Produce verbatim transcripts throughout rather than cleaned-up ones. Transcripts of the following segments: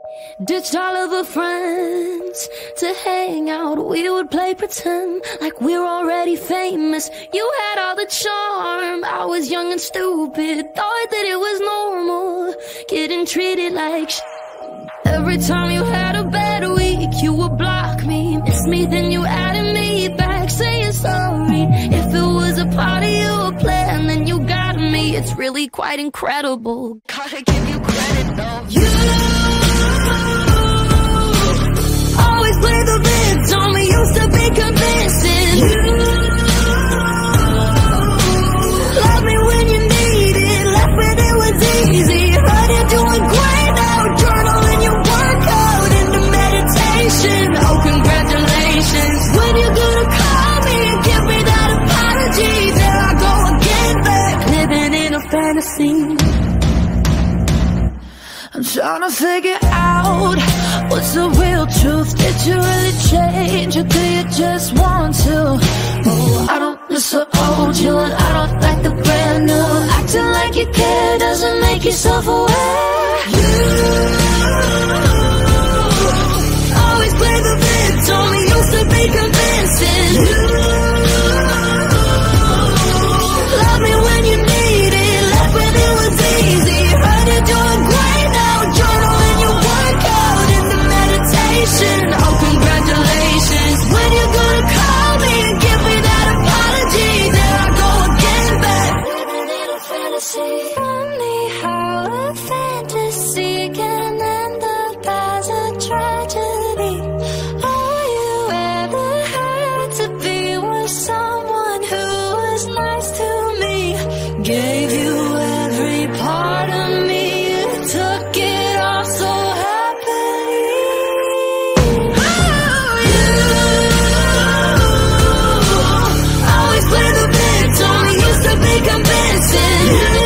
Ditched all of the friends to hang out. We would play pretend like we're already famous. You had all the charm, I was young and stupid. Thought that it was normal, getting treated like sh*. Every time you had a bad week, you would block me, miss me, then you added me back, saying sorry. If it was a part of your plan, then you got me. It's really quite incredible, gotta give you credit though. You always play the victim, me used to be convincing. You love me when you need it, left when it was easy. Heard you're doing great now, journaling your workout into meditation. Oh, congratulations. When you're gonna call me and give me that apology? There I go again, back living in a fantasy. I'm trying to figure out what's the real truth. Did you really change, or do you just want to? Oh, I don't miss the old you, and I don't like the brand new. Acting like you care doesn't make you self-aware. You always play the victim, me used to be convincing. You love me when you need it, left when it was easy. Heard you're doing great now, journaling your workout into meditation. Oh, congratulations. When you're gonna call me and give me that apology? There I go again, back living in a fantasy. Funny how a fantasy can end up as a tragedy. All you ever had to be was someone who was nice to me. Gave you every part of me, you took it all so happily. Oh, you always play the victim, me used to be convincing. You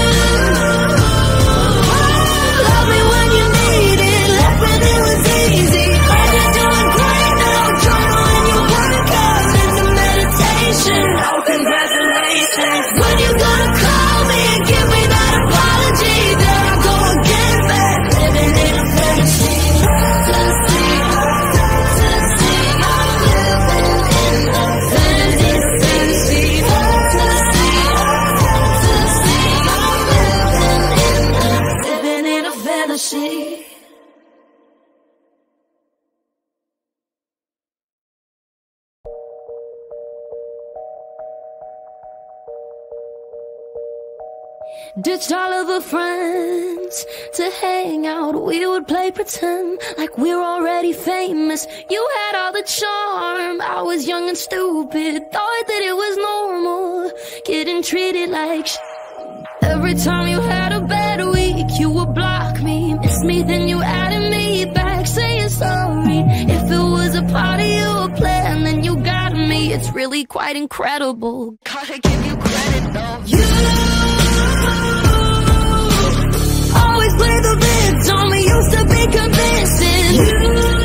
love me when you need it, left when it was easy. Heard you're doing great now, journaling your workout into meditation. Oh, congratulations. When you gonna call me and give me that apology? There I go again, back living in a fantasy. Fantasy, fantasy, I'm living in a fantasy. Fantasy, fantasy, I'm living in a, living in a fantasy. Ditched all of the friends to hang out. We would play pretend like we're already famous. You had all the charm, I was young and stupid. Thought that it was normal, getting treated like sh*. Every time you had a bad week, you would block me, miss me, then you added me back, saying sorry. If it was a part of your plan, then you got me. It's really quite incredible, gotta give you credit though. You always play the victim, me used to be convincing. You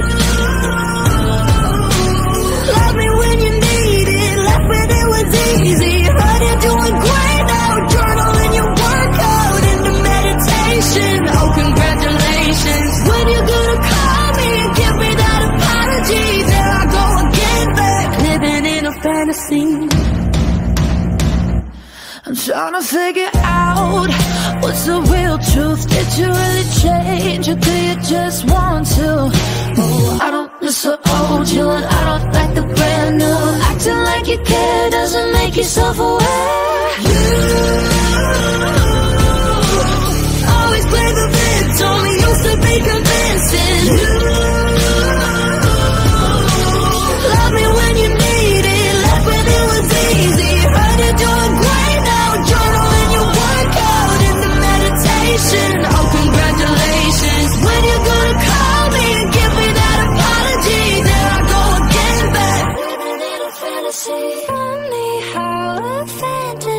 love me when you need it, left when it was easy. Heard you're doing great now, journaling your workout into meditation. Oh, congratulations. When you're gonna call me and give me that apology? There I go again, back living in a fantasy. I'm trying to figure out what's the real truth. Did you really change, or do you just want to? Oh, I don't miss the old you, and I don't like the brand new. Acting like you care doesn't make you self-aware. You always play the victim, me used to be convincing. You love me when you need it, left when it was easy. Heard you're doing great now, journaling your workout into meditation. Oh, congratulations. When you're gonna call me and give me that apology? There I go again, back living in a fantasy. Funny how a fantasy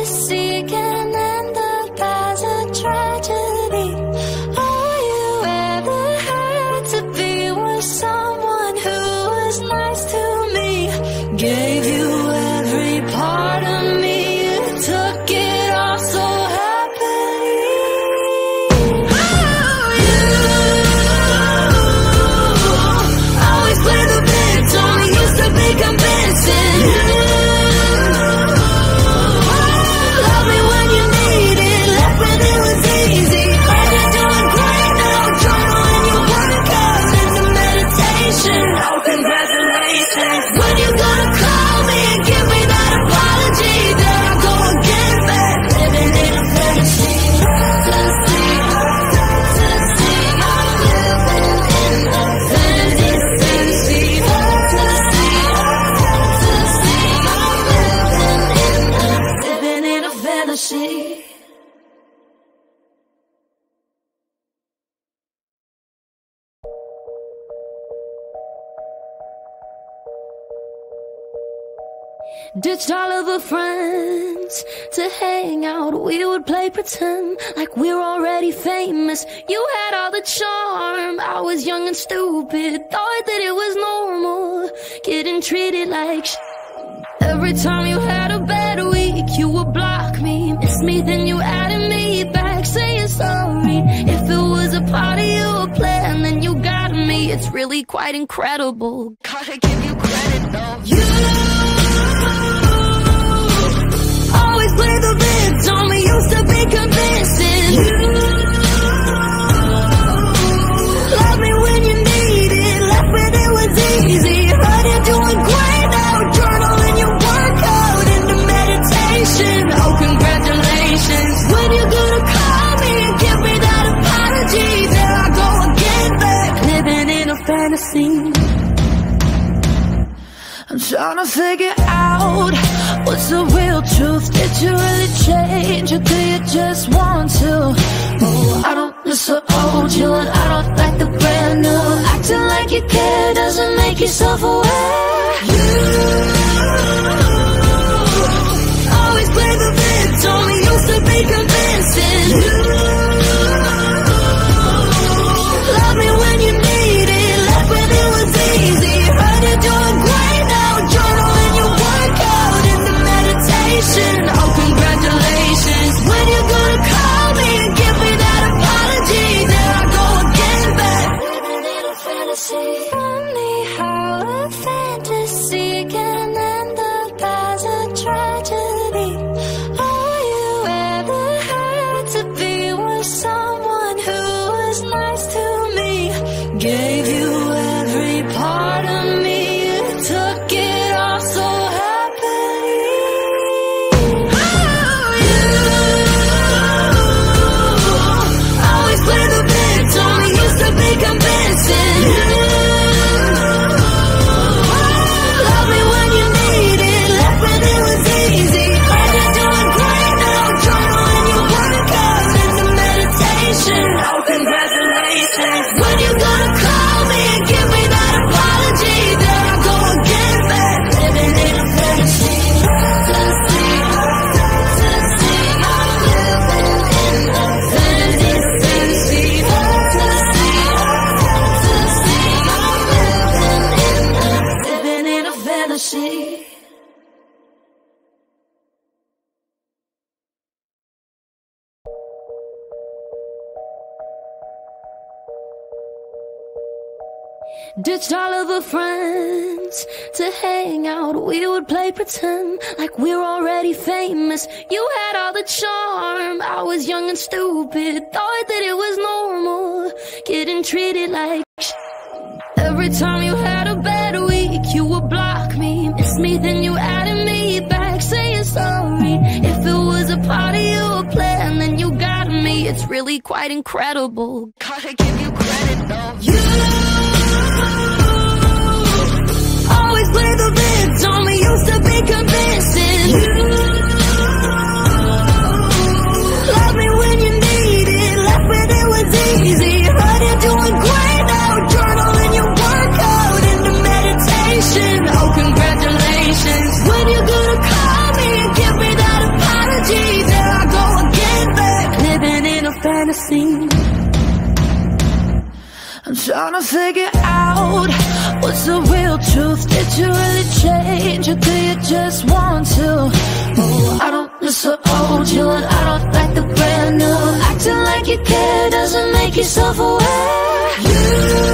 fantasy. Ditched all of our friends to hang out. We would play pretend like we were already famous. You had all the charm, I was young and stupid. Thought that it was normal, getting treated like sh**. Every time you had a bad week, you would block me. Miss me, then you added me back, saying sorry. If it was a part of your plan, then you got me. It's really quite incredible. Gotta give you credit though. You always play the victim, we used to be convincing. You love me when you need it, left when it was easy. Heard you're doing great now, journaling your workout into meditation. Oh, congratulations. When you gonna call me and give me that apology? There I go again, back living in a fantasy. I'm trying to figure out what's the real truth. Did you really change or do you just want to? Oh, I don't miss the old you and I don't like the brand new. Acting like you care doesn't make you self-aware. You always play the victim, we used to be convincing. You love me when you need it, left when it was easy. Heard you're doing great now, journaling your workout into meditation. Oh, congratulations. When you gonna call me and give me that apology? There I go again, back living in a fantasy. Funny how a fantasy can end up as a tragedy. All you ever had to be was someone who was nice to me. Gave you every part of me, you took it all so happily. Oh, you always play the victim, we used to be convincing. You love me when you need it, left when it was easy. Heard you're doing great now, journaling your workout into meditation. Oh, congratulations. When you gonna call me and give me that apology? There I go again, back living in a fantasy. Fantasy, fantasy, I'm living in a fantasy. Fantasy, fantasy, I'm living in a, living in a fantasy. Ditched all of our friends to hang out. We would play pretend like we were already famous. You had all the charm, I was young and stupid. Thought that it was normal, getting treated like sh**. Every time you had a bad week, you would block me. Miss me, then you added me back, saying sorry. If it was a part of your plan, then you got me. It's really quite incredible. Gotta give you credit though. You always play the victim, we used to be convincing. You love me when you need it, left when it was easy. Heard you're doing great now, journaling your workout into meditation. Oh, congratulations. When you gonna call me and give me that apology? There I go again, back living in a fantasy. I'm trying to figure out what's the real truth. Did you really change or do you just want to? Oh, I don't miss the old you and I don't like the brand new. Acting like you care doesn't make you self-aware. You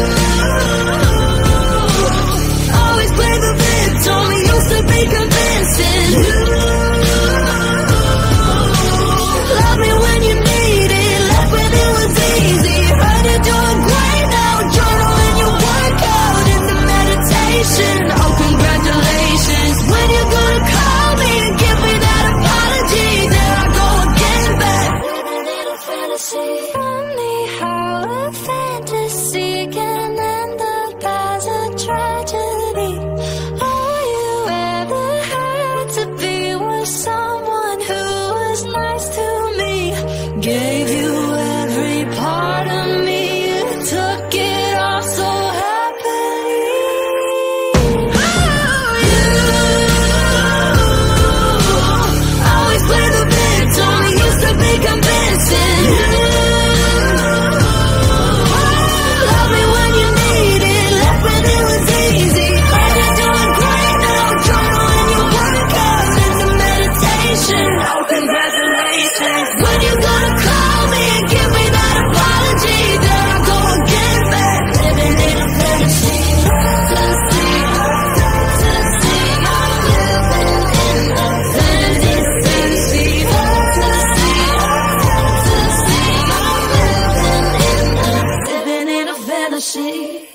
always play the victim, we used to be convincing. You love me when you need it, left when it was easy. Heard you're doing great now, journaling your workout into meditation. Oh, congratulations. When you gonna call me and give me that apology? There I go again, back living in a fantasy. Funny how a fantasy can end up Gave you every part of me, you took it all so happily. Oh, you always play the victim, you used to be convincing. You love me when you need it, left when it was easy. Heard you're doing great now, journaling your workout into meditation. Oh, congratulations. When you gonna call me and give me that apology? There I go again, back living in a fantasy. Fantasy, fantasy, I'm living in a fantasy. Fantasy, fantasy, I'm living in a living in a fantasy.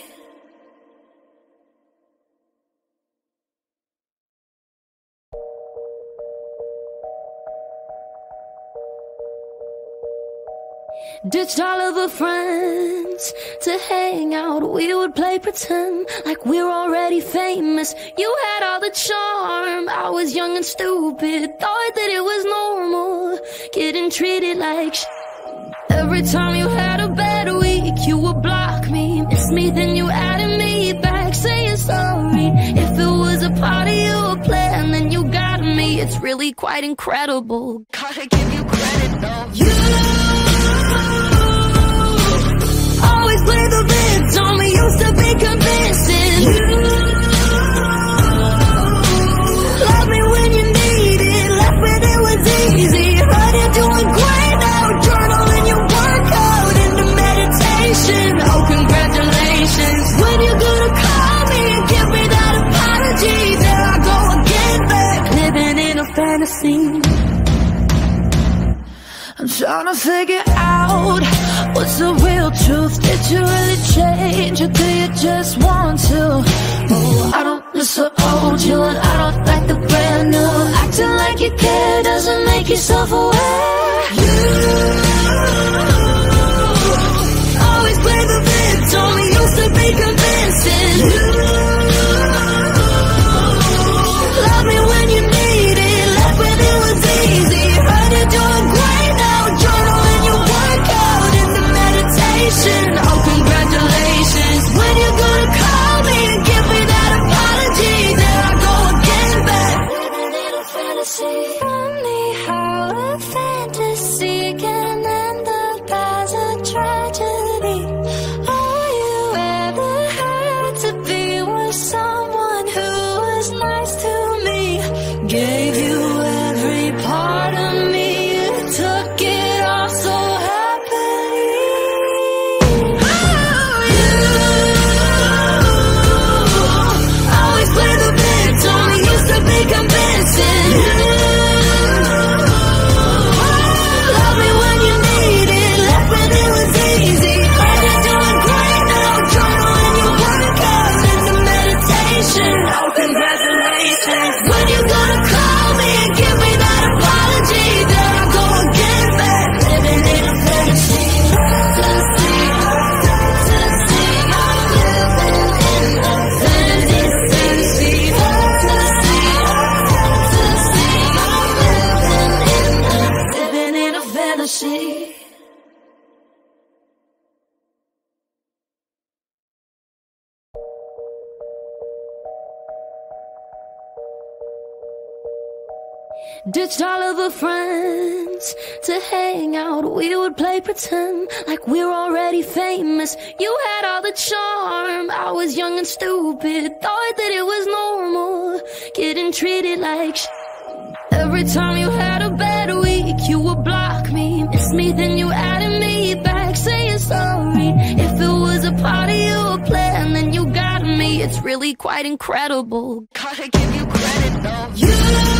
Ditched all of our friends to hang out. We would play pretend like we're already famous. You had all the charm, I was young and stupid. Thought that it was normal, getting treated like sh*. Every time you had a bad week, you would block me. Miss me, then you added me back, saying sorry. If it was a part of your plan, then you got me. It's really quite incredible, gotta give you credit though. You always play the victim, we used to be convincing. You love me when you need it, left when it was easy. Heard you're doing great now, journaling your workout into meditation. Oh, congratulations. When you gonna call me and give me that apology? There I go again, back living in a fantasy. I'm trying to figure out what's the real truth. Did you really change, or do you just want to? Oh, I don't miss the old you, and I don't like the brand new. Acting like you care doesn't make you self-aware. You always play the victim, we used to be convincing. You love me when you need it, left when it was easy. Heard you're doing great now, journaling your workout into meditation. Oh, congratulations. When you gonna call me and give me that apology? There I go again, back living in a fantasy. Funny how a fantasy can end up as a tragedy. All you ever had to be was someone who was nice to me. Gave you every part of me, you took it all so happily. Oh, you always play the victim, we used to be convincing. You love me when you need it, left when it was easy. Heard you're doing great now, journaling your workout into meditation. Oh, congratulations. When you gonna call me and give me that apology? There I go again, back living in a fantasy. Fantasy, fantasy, I'm living in a fantasy. Fantasy, fantasy, I'm living in a living in a fantasy. Ditched all of our friends to hang out. We would play pretend like we're already famous. You had all the charm, I was young and stupid. Thought that it was normal, getting treated like sh*. Every time you had a bad week, you would block me. Miss me, then you added me back, saying sorry. If it was a part of your plan, then you got me. It's really quite incredible, gotta give you credit though. You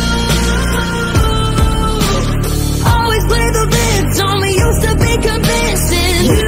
always play the victim, we used to be convincing. You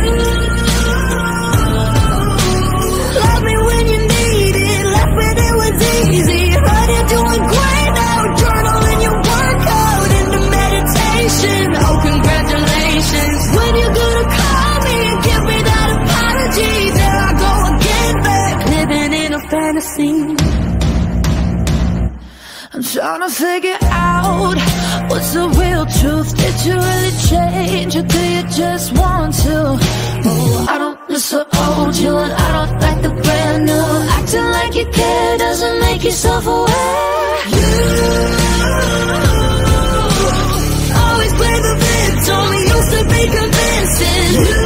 love me when you need it, left when it was easy. Heard you're doing great now, journaling your workout into meditation. Oh, congratulations. When you gonna call me and give me that apology? There I go again, back living in a fantasy. I'm trying to figure out what's the real truth? Did you really change, or do you just want to? Oh, I don't miss the old you, and I don't like the brand new. Acting like you care doesn't make you self-aware. You always play the victim, used to be convincing. You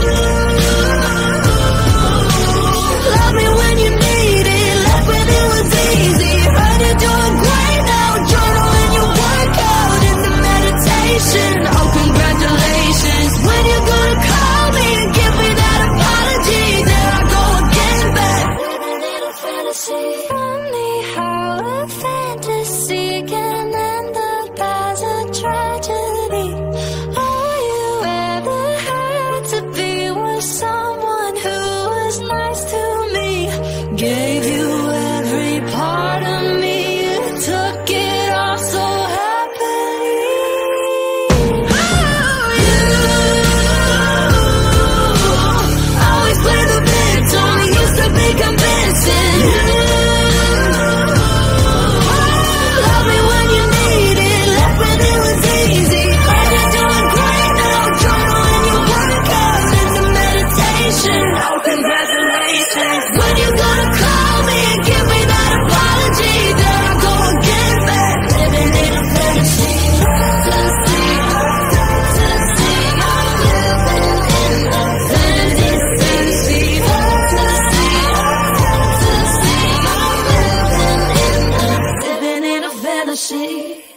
love me when you need it, left when it was easy. Heard you're doing great now, journaling your workout into meditation. Oh, congratulations. When you gonna call me and give me that apology? There I go again, back living in a fantasy. Funny how a fantasy can end up as a tragedy. All you ever had to be was someone who was nice to me. Gave you every part of me, you took it all so happily. Oh, you always play the victim, used to be convincing. You love me when you need it, left when it was easy. Heard you're doing great now, journaling your workout into meditation. Oh, congratulations. When you gonna call me and give me that apology? There I go again, back living in a fantasy. Fantasy, fantasy, I'm living in a fantasy. Fantasy, fantasy, I'm living in a, living in a fantasy.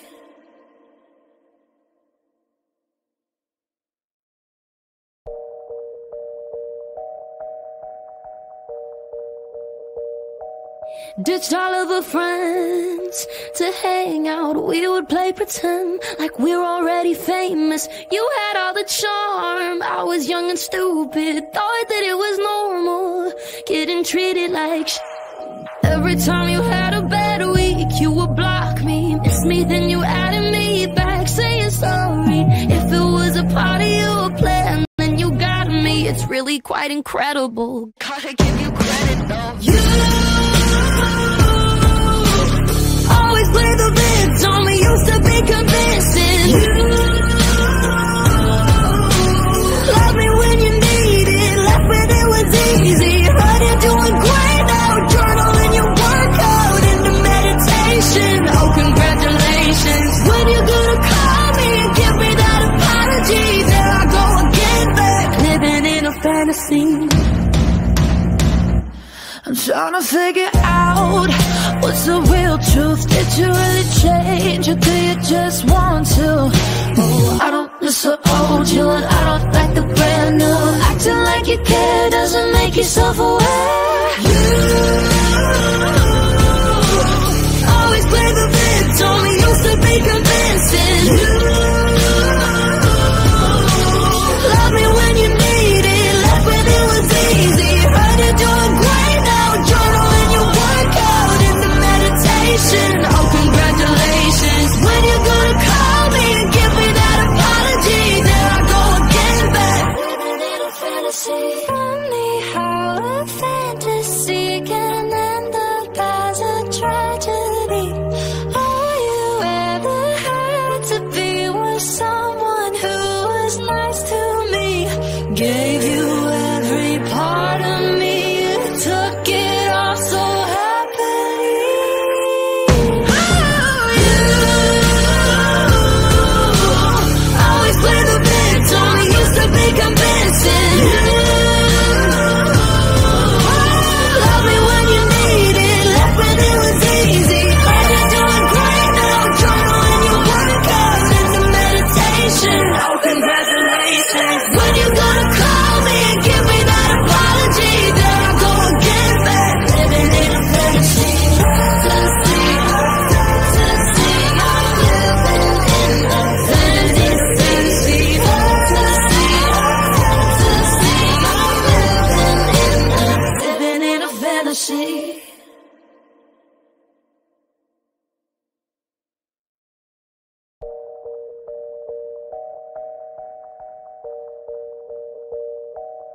Ditched all of our friends to hang out. We would play pretend like we're already famous. You had all the charm, I was young and stupid. Thought that it was normal, getting treated like sh**. Every time you had a bad week, you would block me. Miss me, then you added me back, saying sorry. If it was a part of your plan, then you got me. It's really quite incredible, gotta give you credit though. You always play the victim, used to be convincing. You love me when you need it, left when it was easy. Heard you're doing great now, journaling your workout into meditation. Oh, congratulations. When you gonna call me and give me that apology? There I go again, back living in a fantasy. I'm trying to figure out what's the real truth. Did you really change, or do you just want to? Oh, I don't miss the old you, and I don't like the brand new. Acting like you care doesn't make you self-aware. You always play the victim, used to be convincing. You love me when you need it, left when it was easy. Heard you're doing great now, journaling your workout into meditation. Oh, congratulations. When you gonna call me and give me that apology? There I go again, back living in a fantasy. Funny how a fantasy can end up as a tragedy. All you ever had to be was someone who was nice to me. Gave you every part of me, you took it all so happily. Oh, you always play the victim, used to be convincing. You love me when you need it, left when it was easy. Heard you're doing great now, journaling your workout into meditation. Oh, congratulations. When you gonna call me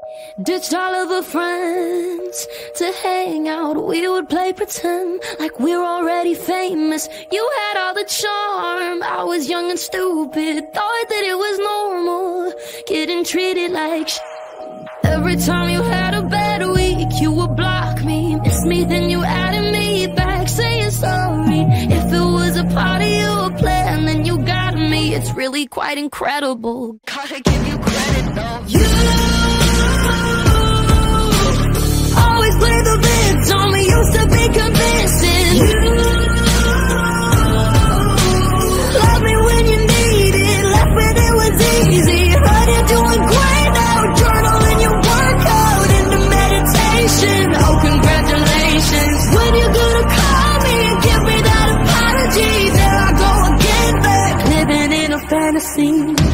Ditched all of our friends to hang out. We would play pretend like we're already famous. You had all the charm, I was young and stupid. Thought that it was normal, getting treated like sh*. Every time you had a bad week, you would block me. Miss me, then you added me back, saying sorry. If it was a part of your plan, then you got me. It's really quite incredible. Gotta give you credit though. You always play the victim, we used to be convincing. You love me when you need it, left when it was easy. Heard you're doing great now, journaling your workout into meditation. Oh, congratulations. When you're gonna call me and give me that apology? There I go again, back living in a fantasy.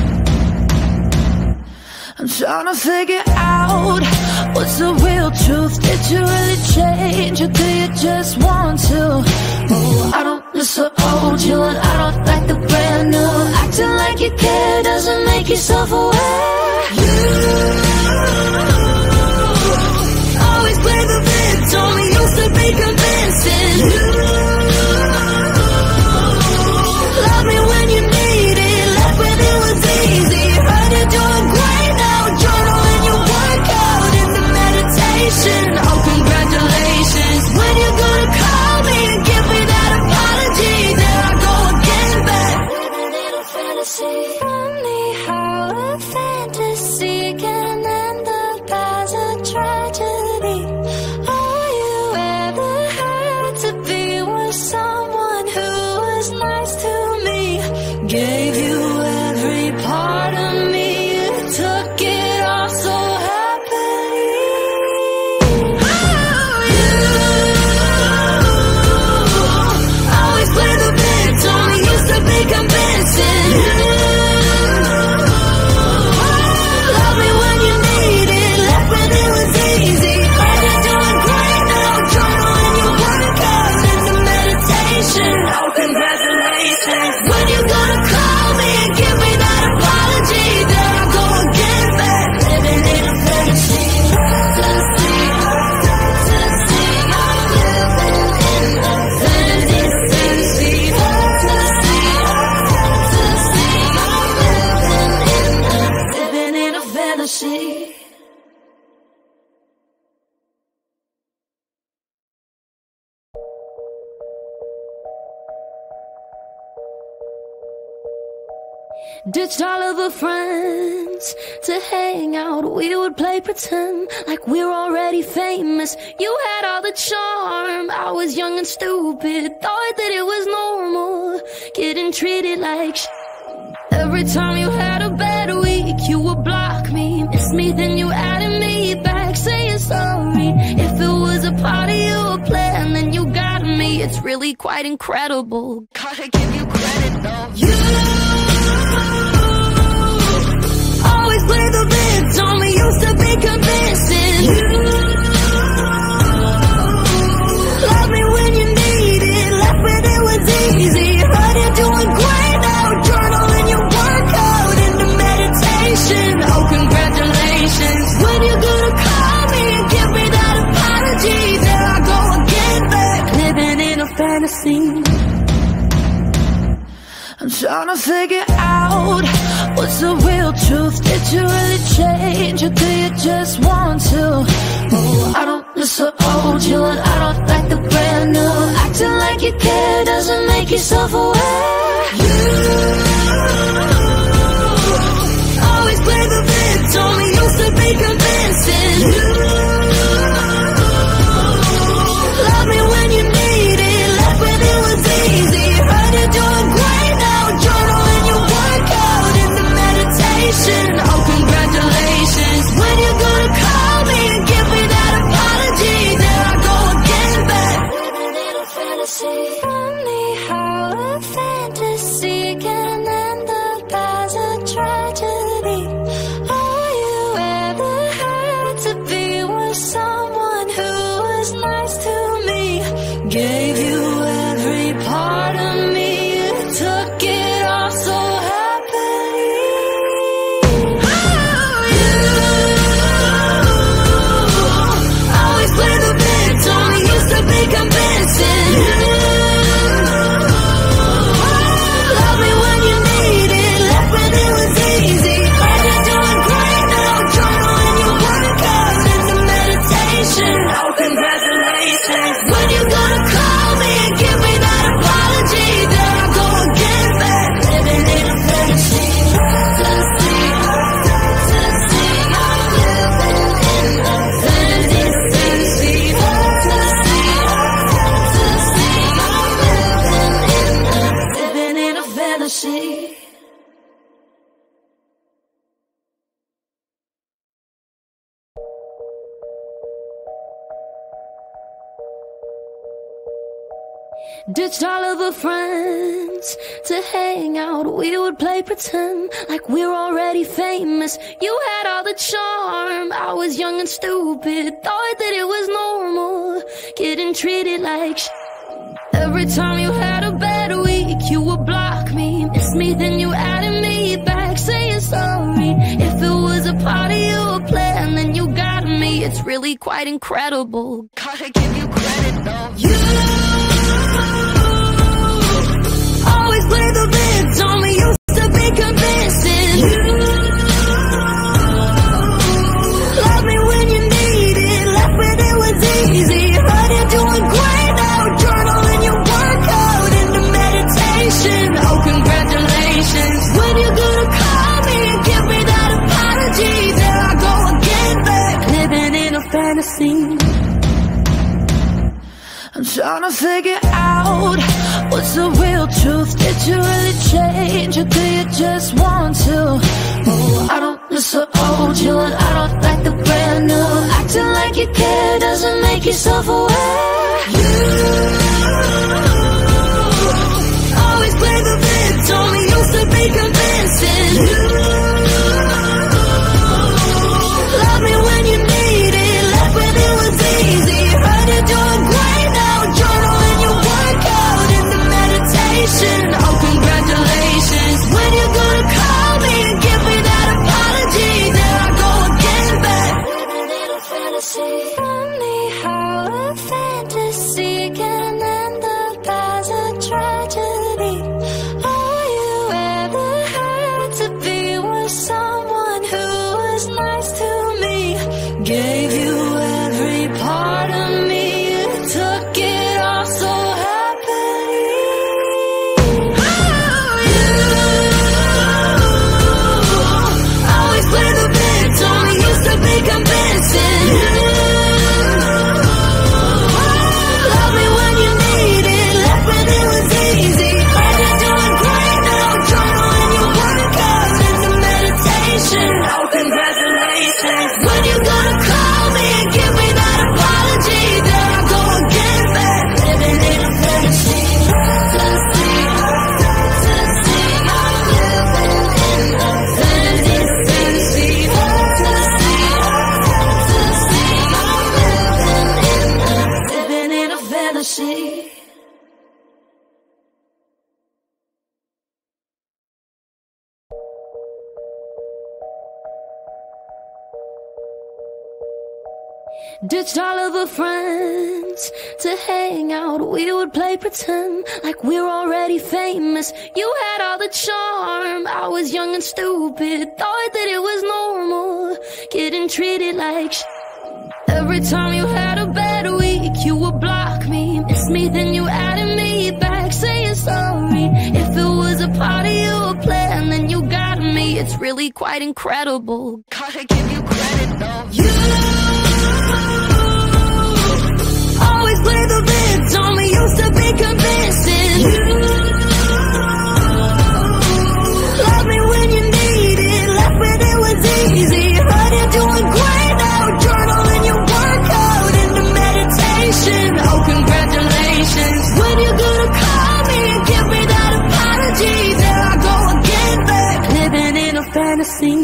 I'm trying to figure out what's the real truth. Did you really change, or do you just want to? Oh, I don't miss the old you, and I don't like the brand new. Acting like you care doesn't make you self-aware. You always play the victim, we used to be convincing. You love me when you need it, left when it was easy. Heard you're doing great now, journaling your workout into meditation. Oh, congratulations. When you're gonna call me and give me that apology? There I go again, back living in a fantasy. Funny how a fantasy can end up as a tragedy. All you ever had to be was someone who was nice to me. Gave you every part of me, took it all so happily. Oh, you always play the victim, we used to be convincing. You love me when you need it, left when it was easy. Heard you're doing great now, journaling your workout into meditation. Oh, congratulations. When you gonna call me and give me that apology? There I go again, back living in a fantasy. Fantasy, fantasy, I'm living in a fantasy. Fantasy, fantasy, I'm living in a, living in a fantasy. Ditched all of our friends to hang out. We would play pretend like we're already famous. You had all the charm, I was young and stupid. Thought that it was normal, getting treated like sh*. Every time you had a bad week, you would block me. Miss me, then you added me back, saying sorry. If it was a part of your plan, then you got me. It's really quite incredible. Gotta give you credit though. You always play the victim, we used to be convincing. You love me when you need it, left when it was easy. Heard you're doing great now, journaling your workout into meditation. Oh, congratulations. When you're gonna call me and give me that apology? There I go again, back living in a fantasy. I'm trying to figure out what's the real truth. Did you really change, or do you just want to? Oh, I don't miss the old you, and I don't like the brand new. Acting like you care doesn't make you self-aware. You always play the victim, we used to be convincing. You love me when you need it, left when it was easy. Heard you're doing great now, journaling your workout into meditation. Oh, congratulations. When you're gonna call me and give me that apology? There I go again, back living in a fantasy. Funny how a fantasy can end up Ditched all of our friends to hang out. We would play pretend like we were already famous. You had all the charm, I was young and stupid. Thought that it was normal, getting treated like sh**. Every time you had a bad week, you would block me. Miss me, then you added me back, saying sorry. If it was a part of your plan, then you got me. It's really quite incredible. Gotta give you credit though. You always play the victim, used to be convincing. You love me when you need it, left when it was easy. Heard you're doing great now, journaling your workout into meditation. Oh, congratulations. When you're gonna call me and give me that apology, there I go again, back living in a fantasy. I'm trying to figure out what's the real truth. Did you really change, or do you just want to? Oh, I don't miss the old you, and I don't like the brand new. Acting like you care doesn't make you self-aware. You always play the victim, used to be convincing. You love me when you need it, left when it was easy. Heard you're doing great now, journaling your workout into meditation. Oh, congratulations. When you're gonna call me and give me that apology, there I go again, back living in a fantasy. Funny how a fantasy can end up as a tragedy. All you ever had to be was someone who was nice to me. Gave you every part of me, you took it all so happily. Oh, you always play the victim, used to be convincing. You love me when you need it, left when it was easy. Heard you're doing great now, journaling your workout into meditation. Oh, congratulations. When you gonna call me and give me that apology, there I go again, back living in a fantasy. Fantasy, fantasy, I'm living in a fantasy. Fantasy, fantasy, I'm living in a, living in a fantasy. Ditched all of our friends to hang out. We would play pretend like we were already famous. You had all the charm, I was young and stupid. Thought that it was normal, getting treated like sh**. Every time you had a bad week, you would block me. Miss me, then you added me back, saying sorry. If it was a part of your plan, then you got me. It's really quite incredible. Gotta give you credit though. You always play the victim, used to be convincing. You love me when you need it, left when it was easy. Heard you're doing great now, journaling your workout into meditation. Oh, congratulations. When you're gonna call me and give me that apology, there I go again, back living in a fantasy.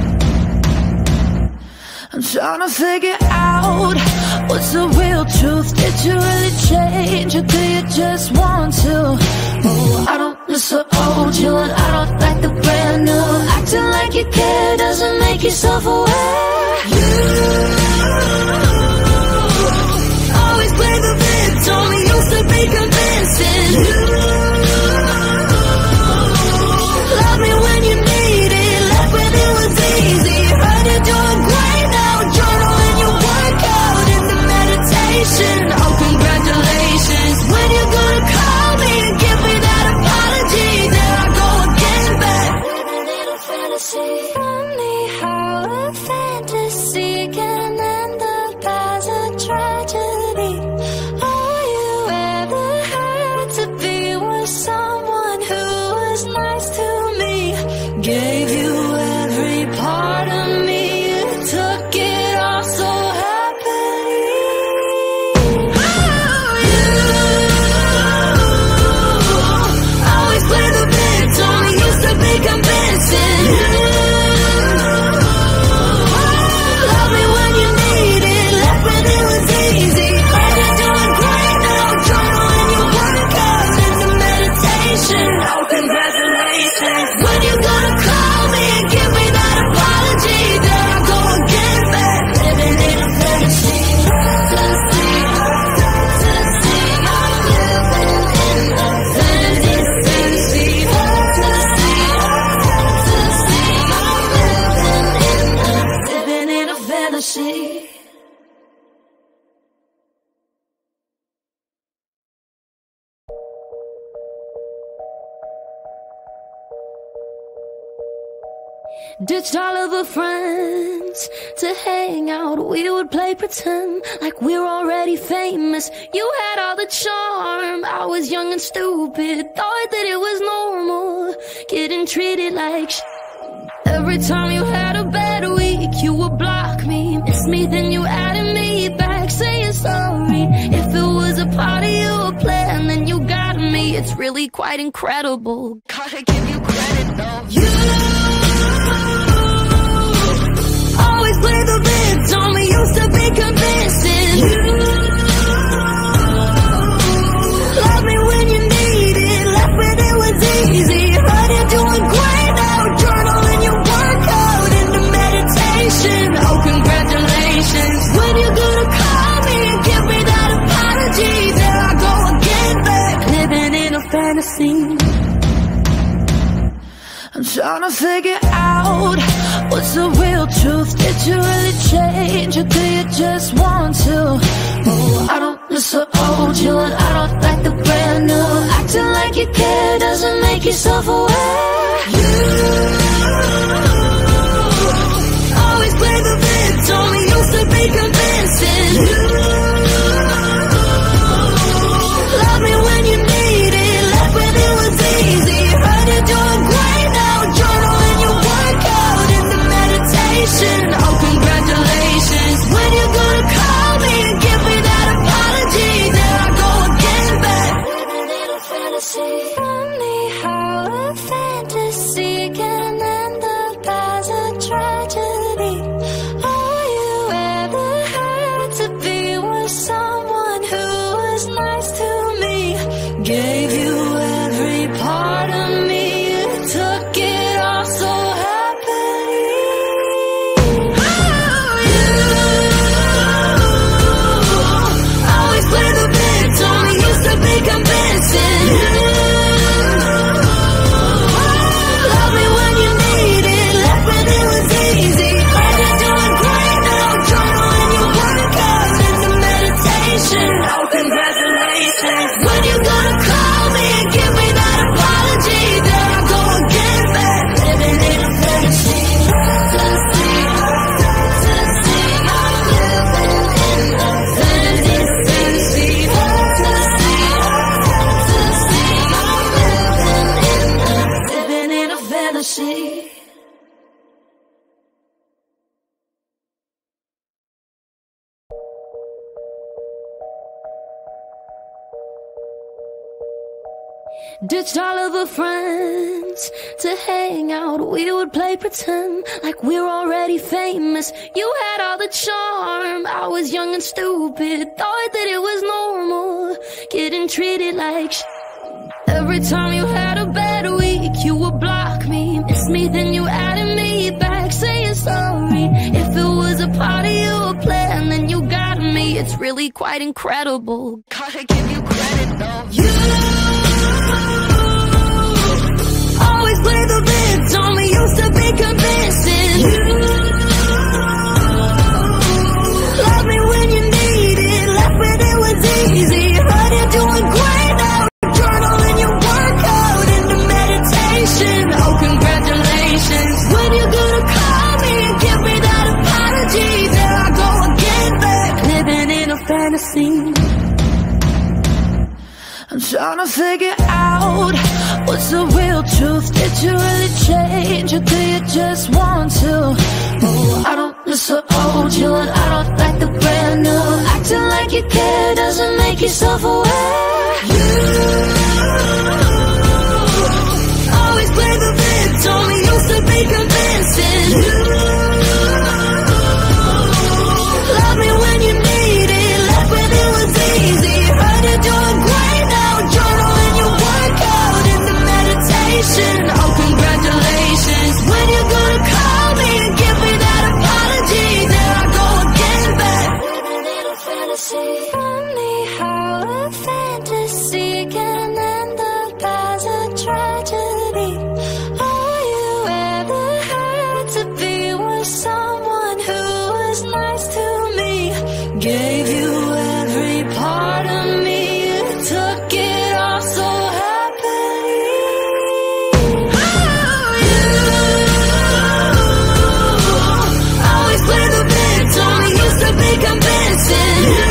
I'm trying to figure out what's the real truth. Did you really change, or do you just want to? Oh, I don't miss the old you, and I don't like the brand new. Acting like you care doesn't make you self-aware. You always play the victim, used to be convincing. You love me when you need it, left when it was easy. Heard you're doing great now, journaling your workout into meditation. Oh, congratulations. When you're gonna call me and give me that apology, there I go again, back living in a fantasy. Funny how a fantasy fantasy. Ditched all of our friends to hang out. We would play pretend like we're already famous. You had all the charm, I was young and stupid. Thought that it was normal, getting treated like sh*. Every time you had a bad week, you would block me. Miss me, then you added me back, saying sorry. If it was a part of your plan, then you got me. It's really quite incredible. Gotta give you credit though. You always play the victim, we used to be convincing. You love me when you need it, left when it was easy. Heard you're doing great now, journaling your workout into meditation. Oh, congratulations. When you're gonna call me and give me that apology? There I go again, back living in a fantasy. I'm trying to figure out what's the real truth. Did you really change, or do you just want to? Oh, I don't miss the old you, and I don't like the brand new. Acting like you care doesn't make you self-aware. You always play the victim, we used to be convincing. You love me when you need it, left when it was easy. Heard you're doing great now, journaling your workout into meditation. Oh, congratulations. When you're gonna call me and give me that apology? There I go again, back living in a fantasy. Funny how a fantasy can end up as a tragedy. All you ever had to be was someone who was nice to me. Gave you every part of me, took it all so happily. Oh, you always play the victim, we used to be convincing. You love me when you need it, left when it was easy. Heard you're doing great now, journaling your workout into meditation. Oh, congratulations. When you gonna call me and give me that apology? There I go again, back living in a fantasy. Fantasy, fantasy, I'm living in a fantasy. Fantasy, fantasy, I'm living in a, living in a fantasy. Ditched all of our friends to hang out. We would play pretend like we're already famous. You had all the charm, I was young and stupid. Thought that it was normal, getting treated like sh*. Every time you had a bad week, you would block me. Miss me, then you added me back, saying sorry. If it was a part of your plan, then you got me. It's really quite incredible. Gotta give you credit though. You always play the victim, we used to be convincing. You love me when you need it, left when it was easy. Heard you're doing great now, journaling your workout into meditation. Oh, congratulations. When you're gonna call me and give me that apology? There I go again, back living in a fantasy. I'm trying to figure out what's the real truth. Did you really change, or do you just want to? Oh, I don't miss the old you, and I don't like the brand new. Acting like you care doesn't make you self-aware. You always play the victim, we used to be convincing. You love me when you need it, left when it was easy. Heard you're doing great now, journaling your workout into meditation. Oh, congratulations. When you're gonna call me and give me that apology? There I go again, back living in a fantasy. Funny how a fantasy can end up as a tragedy. All you ever had to be Gave you every part of me, took it all so happily. Oh, you always play the victim, used to be convincing. You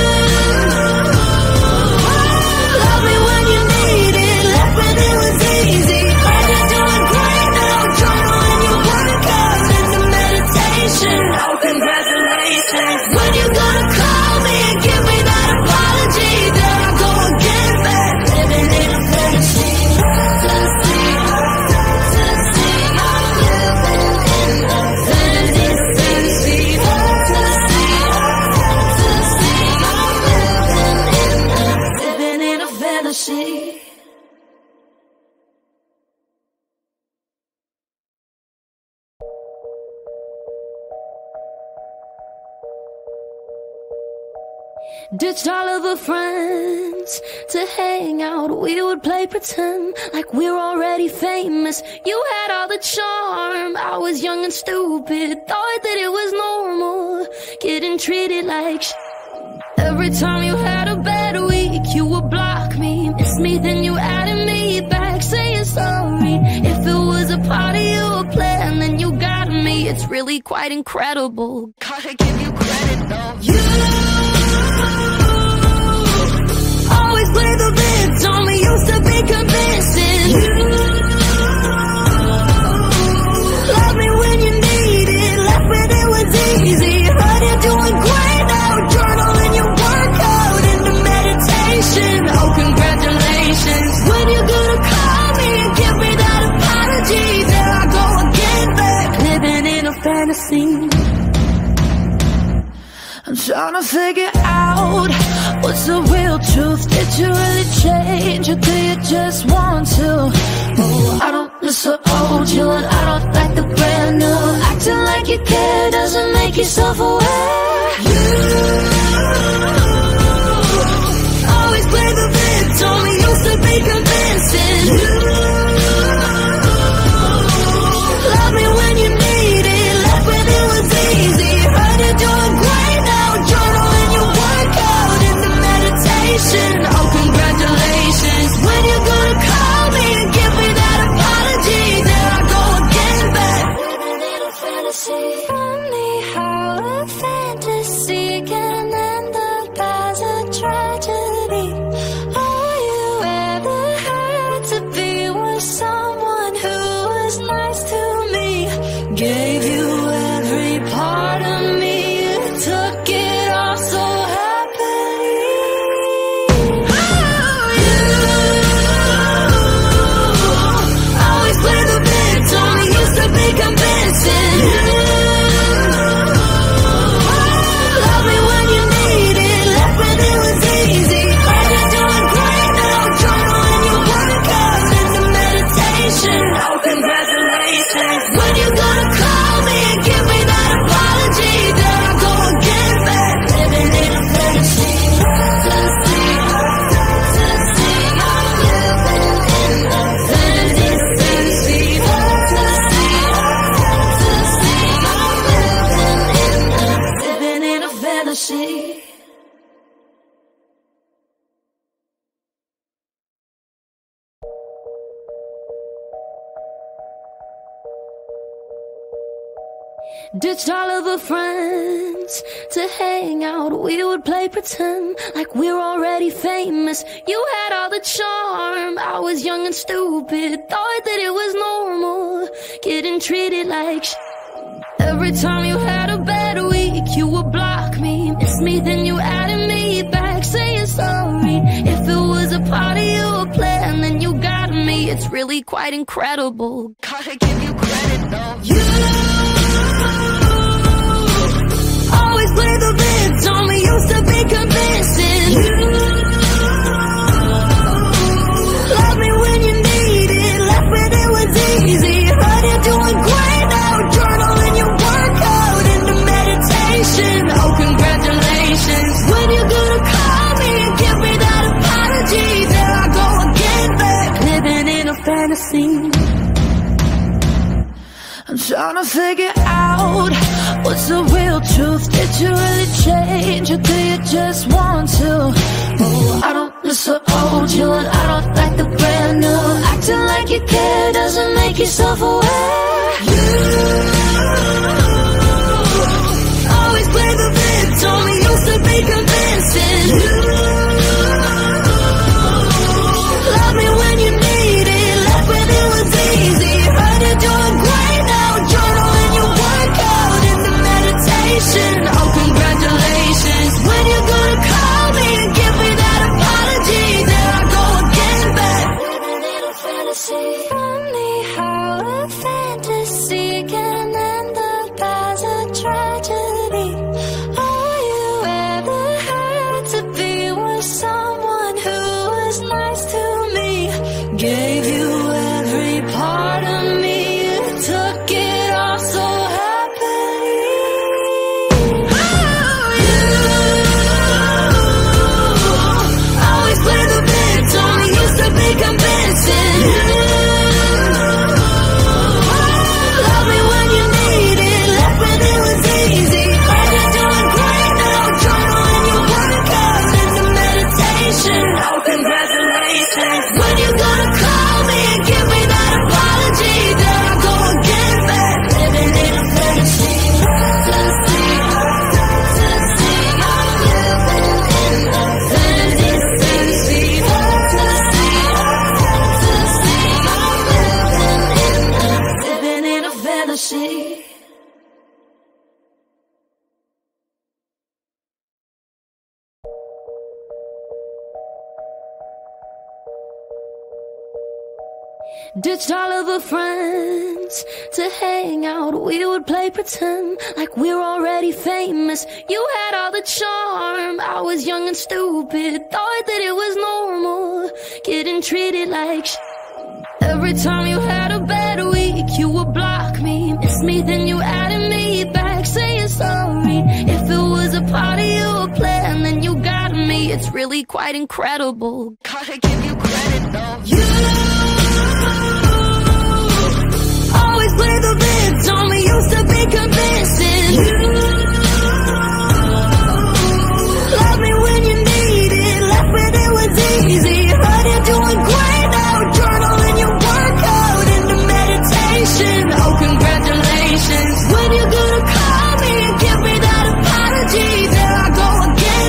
love me when you need it, left when it was easy. Heard you're doing great now, journaling your workout into meditation. Oh, congratulations. When you gonna call me and give me that apology? Then I'll go again back, living in a fantasy. Fantasy, fantasy, I'm living in a fantasy. Fantasy, fantasy, I'm living in a, living in a fantasy. Ditched all of our friends to hang out. We would play pretend like we're already famous. You had all the charm, I was young and stupid. Thought that it was normal, getting treated like sh**. Every time you had a bad week, you would block me. Miss me, then you added me back, saying sorry. If it was a part of your plan, then you got me. It's really quite incredible, gotta give you credit though. You always play the victim, used to be convincing. You love me when you need it, left when it was easy. Heard you're doing great now, journaling your workout into meditation. Oh, congratulations. When you gonna call me and give me that apology? Then I go again back, living in a fantasy. I'm trying to figure out what's the real truth. Did you really change, or do you just want to? Oh, I don't miss the old you, and I don't like the brand new. Acting like you care doesn't make you self-aware. You always play the victim, used to be convincing. You love me when you need it, left when it was easy. Heard you're doing great now, journaling your workout into meditation. Oh, congratulations. When you gonna call me and give me that apology? Then I go again back, living in a fantasy. Funny how a fantasy can end up as a tragedy. All you ever had to be was someone who was nice to me. Gave you every part of me, took it all so happily. Oh, you always play the victim, used to be convincing. You love me when you need it, left when it was easy. Heard you're doing great now, journaling your workout into meditation. Oh, congratulations. When you gonna call me and give me that apology? Then I go again back, living in a fantasy. Fantasy, fantasy, I'm living in a fantasy. Fantasy, fantasy, fantasy, I'm living in a, living in a fantasy. Ditched all of our friends to hang out. We would play pretend like we're already famous. You had all the charm, I was young and stupid. Thought that it was normal, getting treated like sh**. Every time you had a bad week, you would block me. Miss me, then you added me back, saying sorry. If it was a part of your plan, then you got me. It's really quite incredible, gotta give you credit though. You always play the victim, used to be convincing. You love me when you need it, left when it was easy. Heard you're doing great now, journaling your workout into meditation. Oh, congratulations. When you gonna call me and give me that apology? Then I go again back, living in a fantasy. I'm trying to figure out what's the real truth. Did you really change, or do you just want to? Oh, I don't miss so old you, and I don't like the brand new. Acting like you care doesn't make you self-aware. You always play the victim, used to be convincing. You love me when you need it, left when it was easy. Heard you're doing great now, journaling your workout in the meditation. Oh, congratulations. When you gonna call me and give me that apology? There I go again, back living in a fantasy. Funny how a fantasy can end up as a tragedy. All you ever had to be was someone who was nice to me. Gave you every part of me, you took it all so happily. Oh, you always play the victim, used to be convincing. Love me when you need it, left when it was easy. Heard you're doing great now, journaling your workout in the meditation. Oh, congratulations. When you gonna call me and give me that apology? There I go again, back living in a fantasy. Fantasy, fantasy. I'm living in a fantasy. Fantasy, fantasy. I'm living in a living in a fantasy. Ditched all of our friends to hang out. We would play pretend like we're already famous. You had all the charm, I was young and stupid. Thought that it was normal, getting treated like sh**. Every time you had a bad week, you would block me. Miss me, then you added me back, saying sorry. If it was a part of your plan, then you got me. It's really quite incredible, gotta give you credit though. You always play the victim, used to be convincing. You love me when you need it, left when it was easy. Heard you're doing great now, journaling your workout in the meditation. Oh, congratulations. When you gonna call me and give me that apology? There I go again.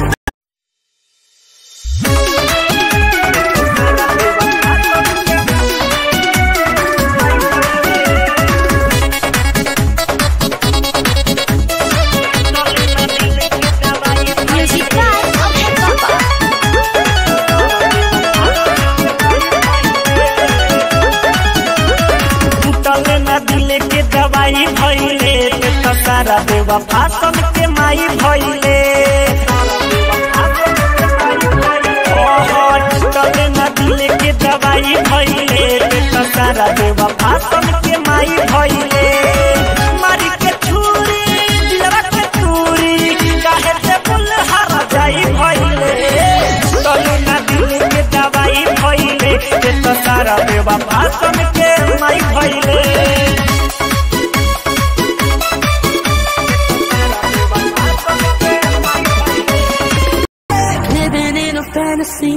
सारा देवा fasten के माई भइले टले न दिले के दवाई भइले सारा देवा फासन के माई भइले मारी के छुरी दिलवा के चूरी काहे से बुल हरा जाई भइले टले न दिले के दवाई भइले सारा देवा फासन के माई भइले fantasy.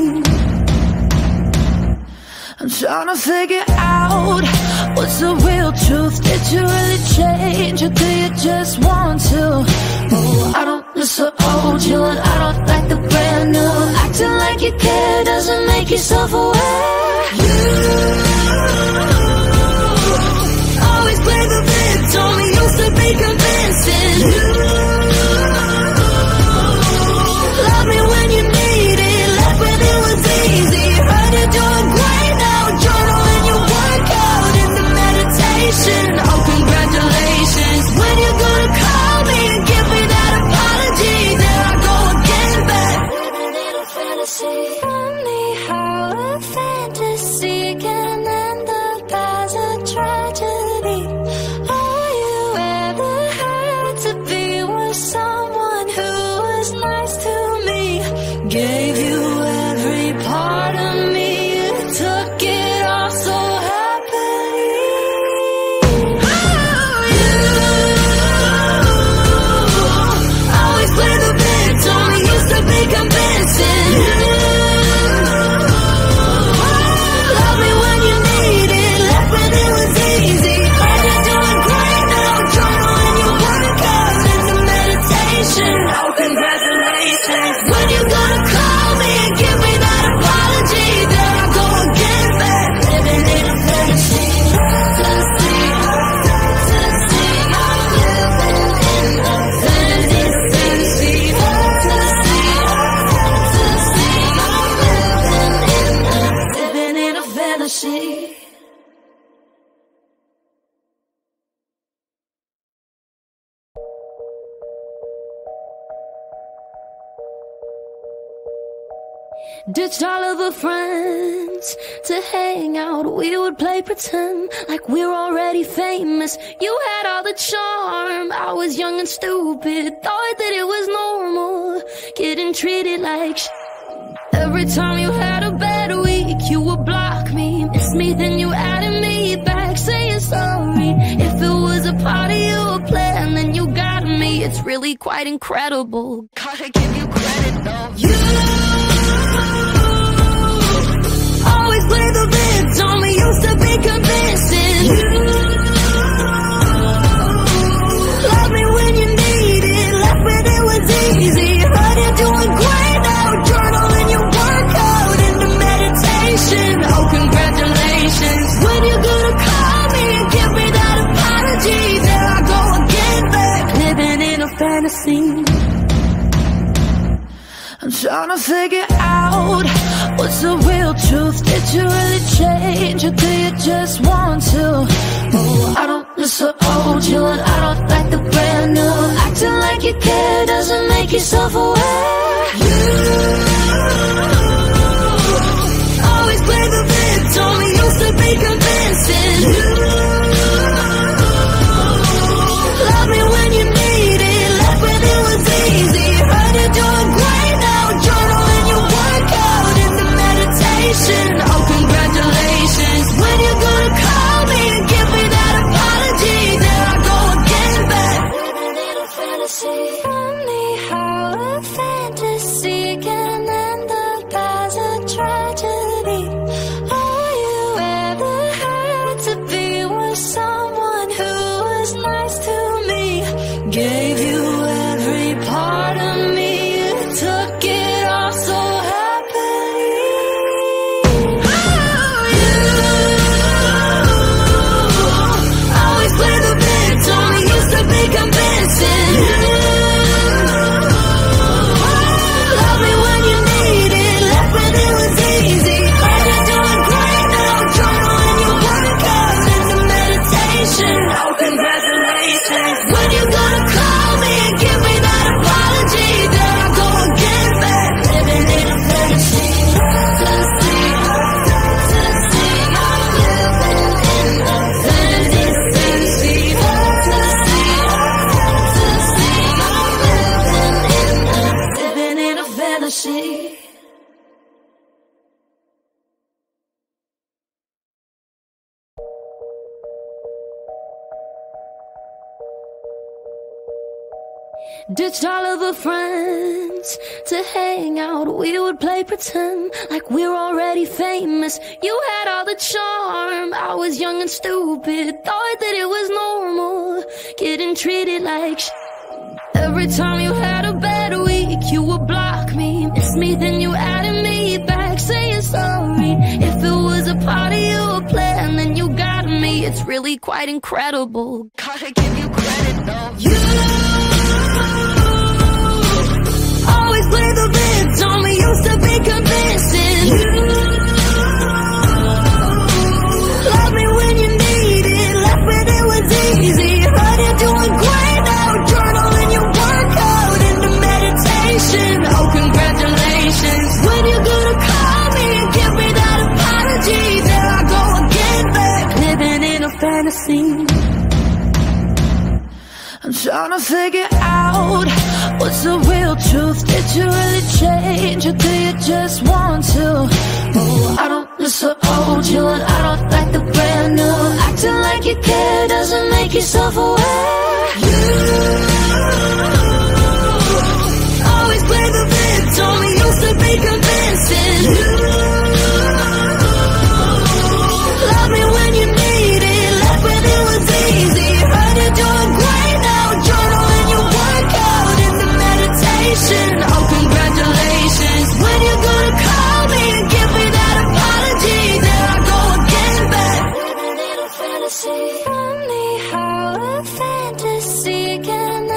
I'm trying to figure out what's the real truth. Did you really change, or do you just want to? Oh, I don't miss so old you, and I don't like the brand new. Acting like you care doesn't make you self-aware. You always play the victim, used to be convincing. You love me when you need it, left when it was easy. Heard you're doing great now, journaling your workout in the meditation. Oh, congratulations. When you gonna call me and give me that apology? There I go again, back living in a fantasy. Funny how a fantasy can end up as a tragedy. All you ever had to be was someone who was nice to me. Gave you every part of me, you took it all so happily. Oh, you always Ditched all of our friends to hang out. We would play pretend like we're already famous. You had all the charm, I was young and stupid. Thought that it was normal, getting treated like sh*. Every time you had a bad week, you would block me. Miss me, then you added me back, saying sorry. If it was a part of your plan, then you got me. It's really quite incredible. Gotta give you credit though. You always play the victim, me used to be convincing. You love me when you need it, left when it was easy. Heard you're doing great now, journaling your workout into meditation. Oh, congratulations. When you're gonna call me and give me that apology, there I go again, back living in a fantasy. I'm trying to figure out what's the real truth. Did you really change, or do you just want to? Oh, I don't miss the old you, and I don't like the brand new. Acting like you care doesn't make you self-aware. You always play the victim, you used to be convincing. You love me when you need it, left when it was easy. Heard you're doing great now, journaling your workout into meditation. Oh, congratulations. When you're gonna call me and give me that apology, there I go again, back living in a fantasy. Funny how a fantasy can end up as a tragedy. All you ever had to be was someone who was nice to me. Gave you every part of me, you took it all so happily. Oh, you always play the victim, you used to be convincing. You love me when you need it, left when it was easy. Heard you're doing great now, journaling your workout into meditation. Oh, congratulations. When you gonna call me and give me that apology, there I go again, back living in a fantasy. Fantasy, fantasy, I'm living in a fantasy. Fantasy, fantasy, I'm living in a, living in a fantasy. Ditched all of our friends to hang out. We would play pretend like we're already famous. You had all the charm, I was young and stupid. Thought that it was normal, getting treated like sh*. Every time you had a bad week, you would block me. Miss me, then you added me back, saying sorry. If it was a part of your plan, then you got me. It's really quite incredible. Gotta give you credit though. You always play the victim, you used to be convincing. You love me when you need it, left when it was easy. Heard you're doing great now, journaling your workout into meditation. Oh, congratulations. When you're gonna call me and give me that apology, there I go again, back living in a fantasy. I'm trying to figure out what's the real truth. Did you really change, or do you just want to? Oh, I don't miss the old you, and I don't like the brand new. Acting like you care doesn't make you self-aware. You always play the victim, you used to be convincing. You love me when you need it, left when it was easy. Heard you're doing great now, journaling your workout into meditation. Oh, congratulations. When you're gonna call me and give me that apology, there I go again, back living in a fantasy. Funny how a fantasy can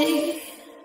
fantasy.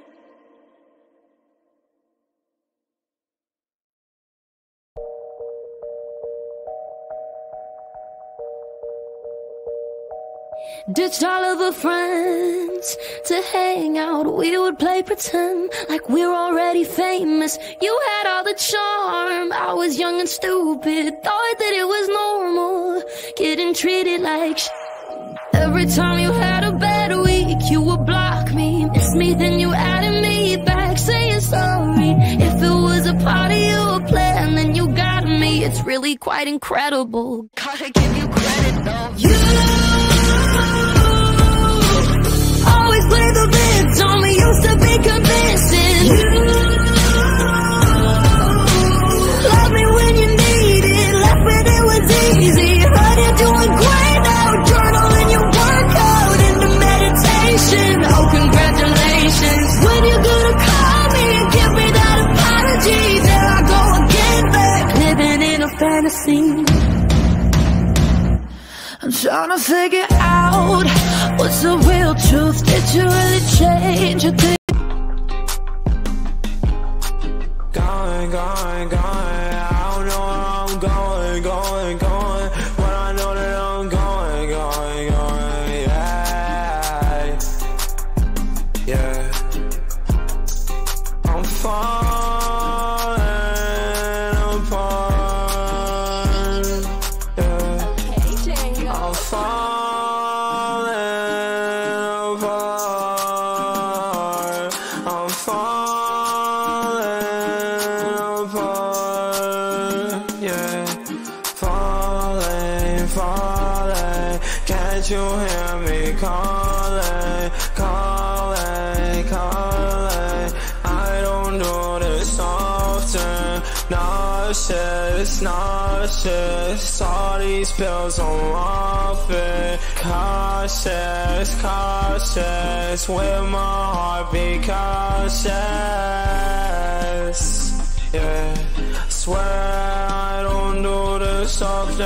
Ditched all of our friends to hang out. We would play pretend like we were already famous. You had all the charm, I was young and stupid. Thought that it was normal, getting treated like sh**. Every time you had a bad week, you would block me, miss me, then you added me back, saying sorry. If it was a part of your plan, then you got me. It's really quite incredible. Gotta give you credit though. You always play the victim, we used to be convincing. You love me when you need it, left when it was easy. Heard you're doing great now, journaling your workout into meditation. Oh, congratulations. When you gonna call me and give me that apology? There I go again, back living in a fantasy. I'm trying to figure out what's the real truth. Did you really change? Or did Going, going, going, I don't know where I'm going, going, going, but I know that I'm going, going, going, yeah, yeah. I'm falling apart, yeah. I'm falling apart, I'm falling apart, yeah. Falling, falling, can't you hear me calling, calling, calling? I don't do this often, nauseous, nauseous. All these pills I'm off it, cautious, cautious, with my heart be cautious, yeah. Swear I don't do this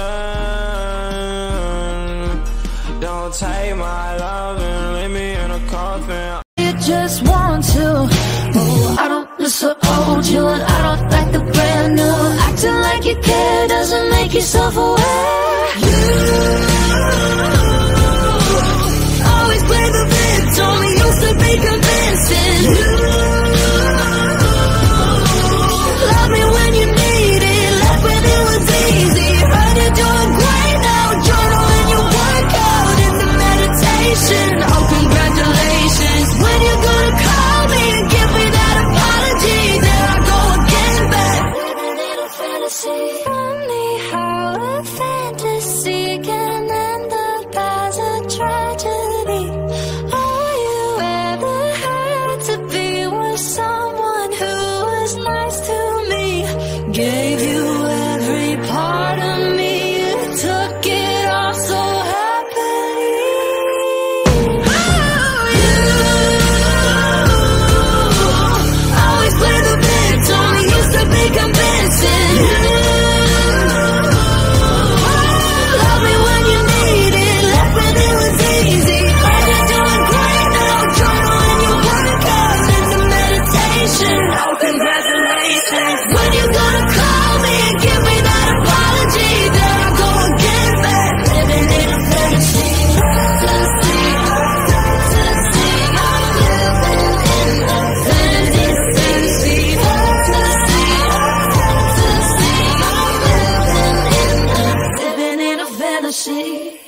often. Don't take my love and leave me in a coffin. you just want to? Oh, I don't miss the old you, and I don't like the brand new. Acting like you care doesn't make you self-aware. You always play the victim, we used to be convincing. You love me when you need it, left when it was easy. Heard you're doing great now, journaling your workout into meditation. Oh, congratulations. When you gonna call me and give me that apology? There I go again, back living in a fantasy. Funny how a fantasy can end up as a tragedy. All you ever had to be was someone who was nice to me. Gave you every part of me, you took it all so happily. Oh, you always play the victim, we used to be convincing. You love me when you need it, left when it was easy. Heard you're doing great now, journaling your workout into meditation. Oh, congratulations. When you gonna call me and give me that apology? There I go again, back living in a fantasy. Fantasy, fantasy, I'm living in a fantasy. Fantasy, fantasy, I'm living in a living in a fantasy.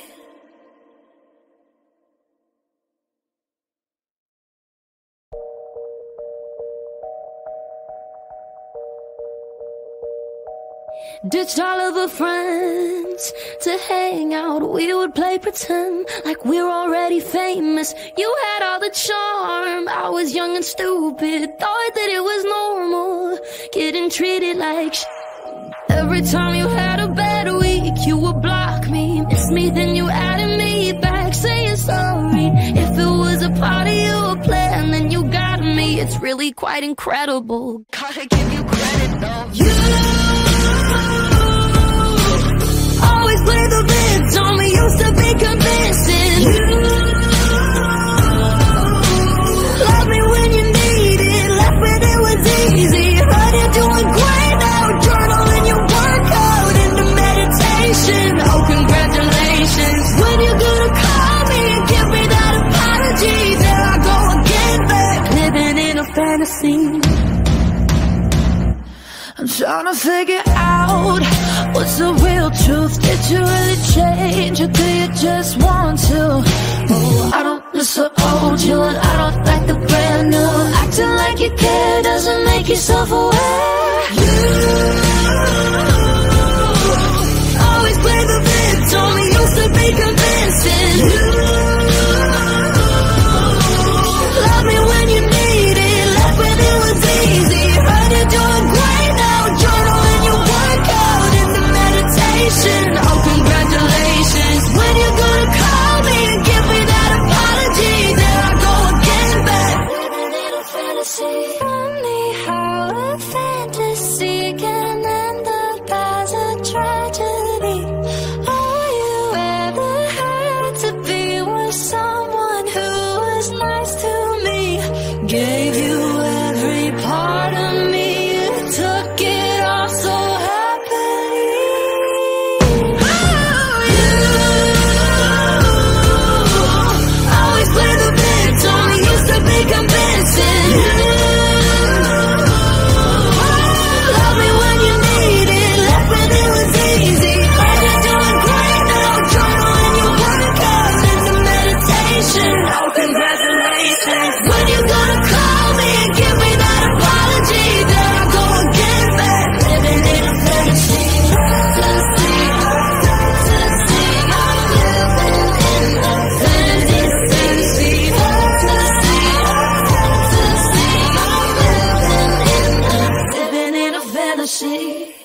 Ditched all of our friends to hang out. We would play pretend like we were already famous. You had all the charm, I was young and stupid. Thought that it was normal, getting treated like sh**. Every time you had a bad week, you would block me, miss me, then you added me back, saying sorry. If it was a part of your plan, then you got me. It's really quite incredible. Gotta give you credit though. You always play the victim, we used to be convincing. You love me fantasy. I'm trying to figure out what's the real truth. Did you really change or do you just want to? Oh, I don't miss the old you and I don't like the brand new. Acting like you care doesn't make you self-aware. You always play the victim, we used to be convincing. You love me when you need it, left when it was easy. Heard you're doing great now, journaling your workout in the meditation. Oh, congratulations. When you gonna call me and give me that apology? There I go again, back living in a fantasy. Funny how a fantasy can end up as a tragedy. All you ever had to be was someone who was nice to me. Gave you every part of me, you took it all so happily. Oh, you always play the victim, you used to be convincing. You love me when you need it, left when it was easy. Heard you're doing great now, journaling your workout in the meditation. Oh, congratulations. When you gonna call me and give me that apology? There I go again, back living in a fantasy. Fantasy, fantasy, I'm living in a fantasy. Fantasy, fantasy, I'm living in a, living in a fantasy.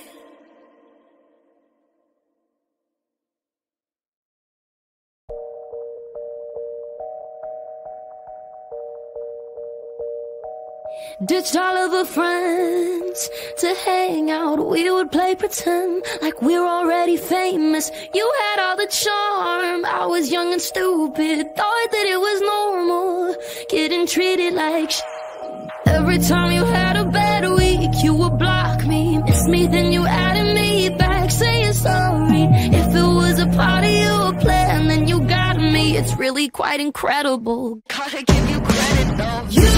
Ditched all of our friends to hang out. We would play pretend like we were already famous. You had all the charm, I was young and stupid. Thought that it was normal, getting treated like sh**. Every time you had a bad week, you would block me. Miss me, then you added me back, saying sorry. If it was a part of your plan, then you got me. It's really quite incredible, gotta give you credit though. You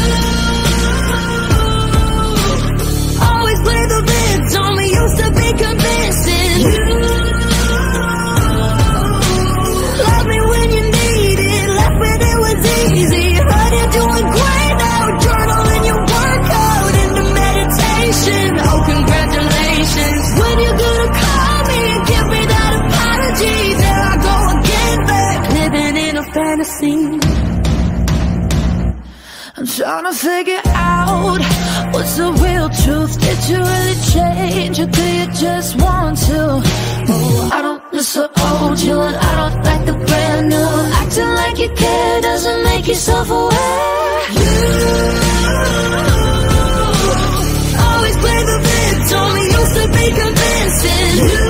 always play the victim, we used to be convincing. You love me when you need it, left when it was easy. Heard you're doing great now, journaling your workout in the meditation. Oh, congratulations. When you gonna call me and give me that apology? There I go again, back living in a fantasy. I'm trying to figure out what's the real truth. Did you really change or do you just want to? Oh, I don't miss the old you and I don't like the brand new. Acting like you care doesn't make you self-aware. You always play the victim, we used to be convincing. You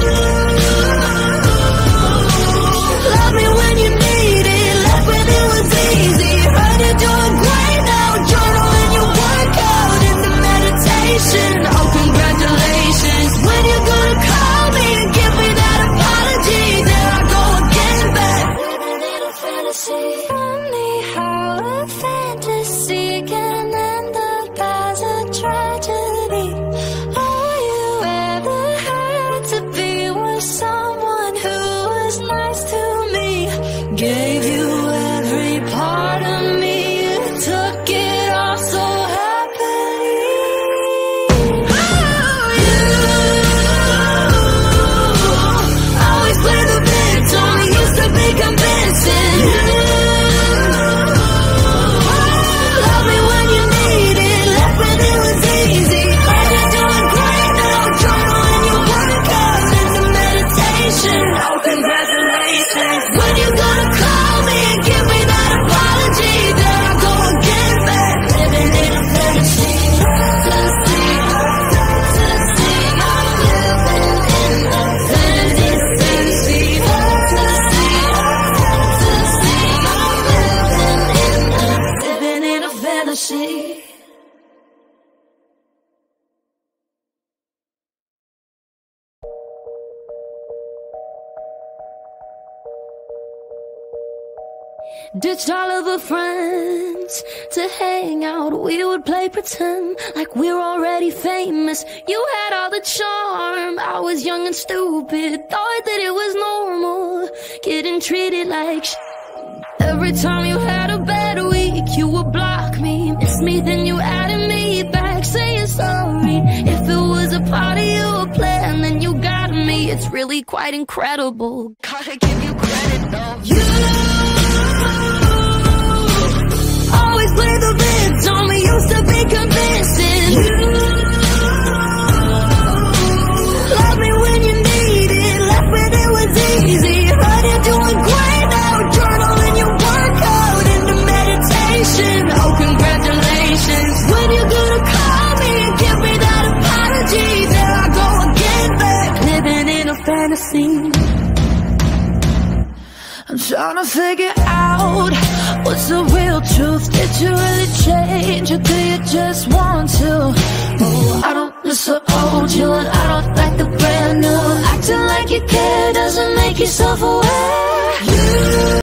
love me when you need it, left when it was easy. Heard you're doing great now, journaling your workout in the meditation. Oh, congratulations. When you gonna call me and give me that apology? There I go again, back living in a fantasy. Funny how a fantasy can Ditched all of our friends to hang out. We would play pretend like we're already famous. You had all the charm, I was young and stupid. Thought that it was normal, getting treated like sh**. Every time you had a bad week, you would block me. Miss me, then you added me back, saying sorry. If it was a part of your plan, then you got me. It's really quite incredible. Gotta give you credit though. You always play the victim, me used to be convincing. You love me when you need it, left when it was easy. Heard you're doing great now, journaling your workout into meditation. Oh, congratulations. When you're gonna call me and give me that apology, there I go again, back living in a fantasy. I'm trying to figure out what's the real truth. Did you really change, or do you just want to? Oh, I don't miss the old you, and I don't like the brand new. Acting like you care doesn't make you self-aware. You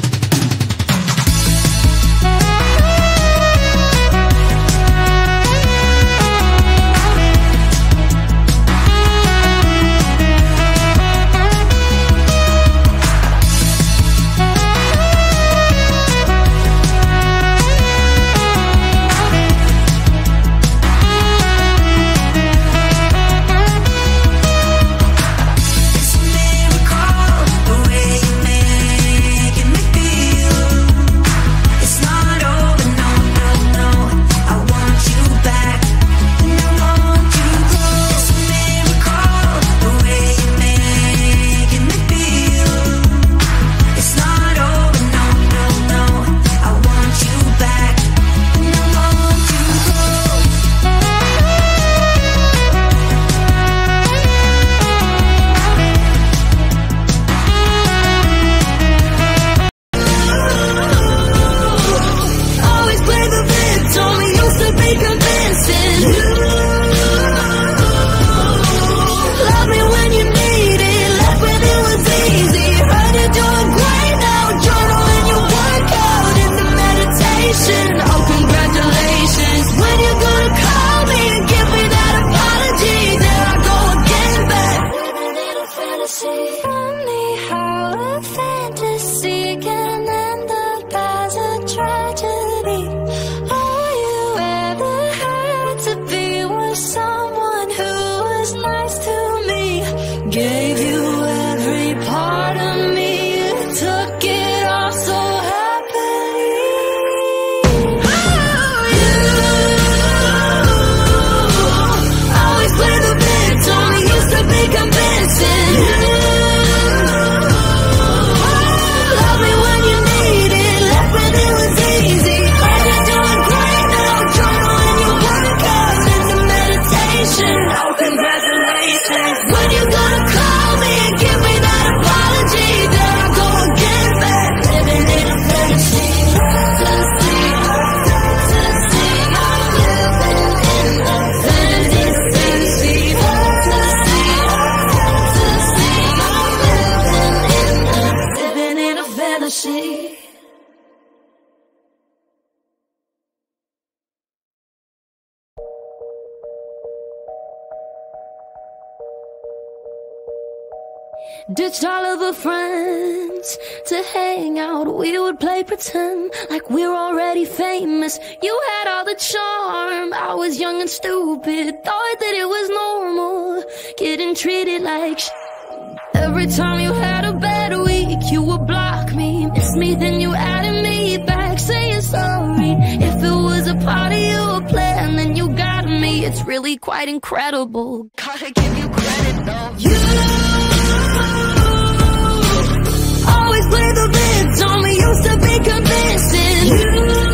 ditched all of our friends to hang out. We would play pretend like we're already famous. You had all the charm, I was young and stupid. Thought that it was normal, getting treated like sh**. Every time you had a bad week, you would block me. Miss me, then you added me back, saying sorry. If it was a part of your plan, then you got me. It's really quite incredible. Gotta give you credit though. You always play the victim, me used to be convincing. You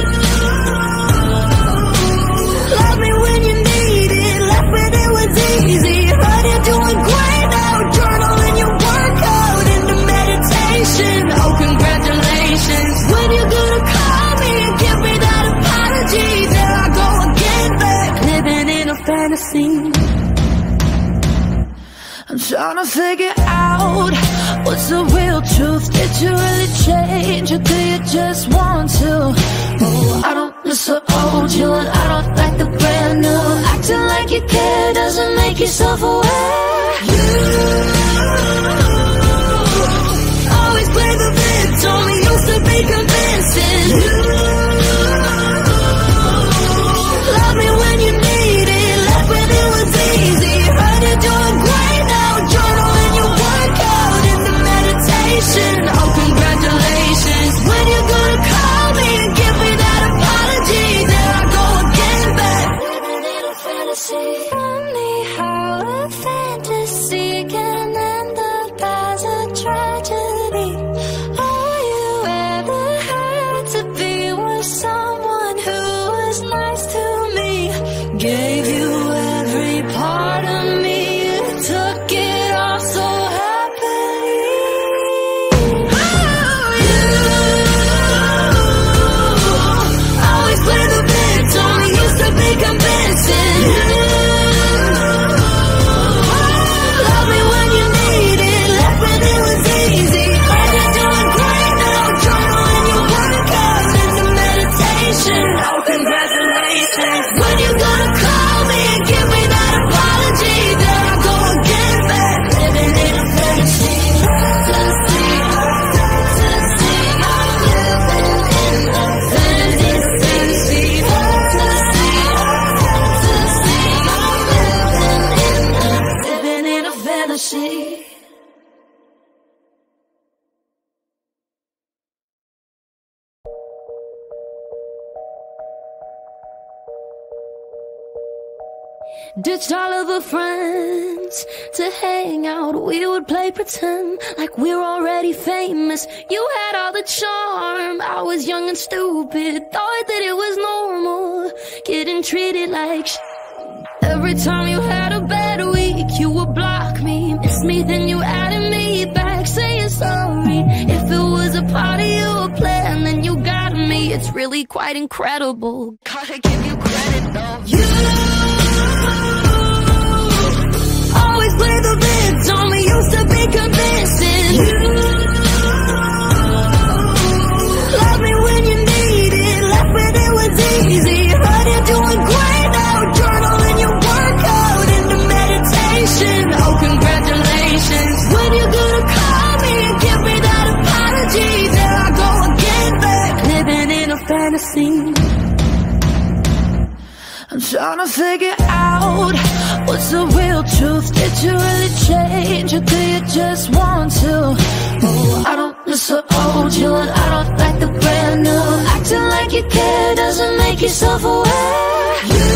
love me when you need it, left when it was easy. Heard you're doing great now, journaling your workout into meditation. Oh, congratulations. When you're gonna call me and give me that apology, there I go again, back living in a fantasy. I'm trying to figure out what's the real real truth? Did you really change, or do you just want to? Oh, I don't miss the old you, and I don't like the brand new. Acting like you care doesn't make you self-aware. You always play the victim, used to be convincing. You love me when you need it, left when it was easy. Heard you're doing great now, journaling your workout into meditation. Oh, congratulations. When you gonna call me and give me that apology? There I go again, back living in a fantasy. Funny how a fantasy can end up as a tragedy. All you ever had to be was someone who was nice to me. Gave you every part of me, you took it all so happily. Oh, you always play the victim, used to be convincing. You love me when you need it, left when it was easy. Heard you're doing great now, journaling your workout into meditation. Oh, congratulations. When you gonna call me and give me that apology? There I go again, back living in a fantasy. Fantasy, fantasy. I'm living in a fantasy. Fantasy, fantasy. I'm living in a, living in a fantasy. Ditched all of our friends to hang out. We would play pretend like we're already famous. You had all the charm, I was young and stupid. Thought that it was normal, getting treated like sh**. Every time you had a bad week, you would block me. Miss me, then you added me back, saying sorry. If it was a part of your plan, then you got me. It's really quite incredible, gotta give you credit though. You always play the victim, used to be convincing. You love me when you need it, left when it was easy. Heard you're doing great now, journaling your workout into meditation. Oh, congratulations. When you gonna call me and give me that apology? There I go again, back living in a fantasy. I'm trying to figure out what's the real truth. Did you really change, or do you just want to? Oh, I don't miss the old you, and I don't like the brand new. Acting like you care doesn't make you self-aware. You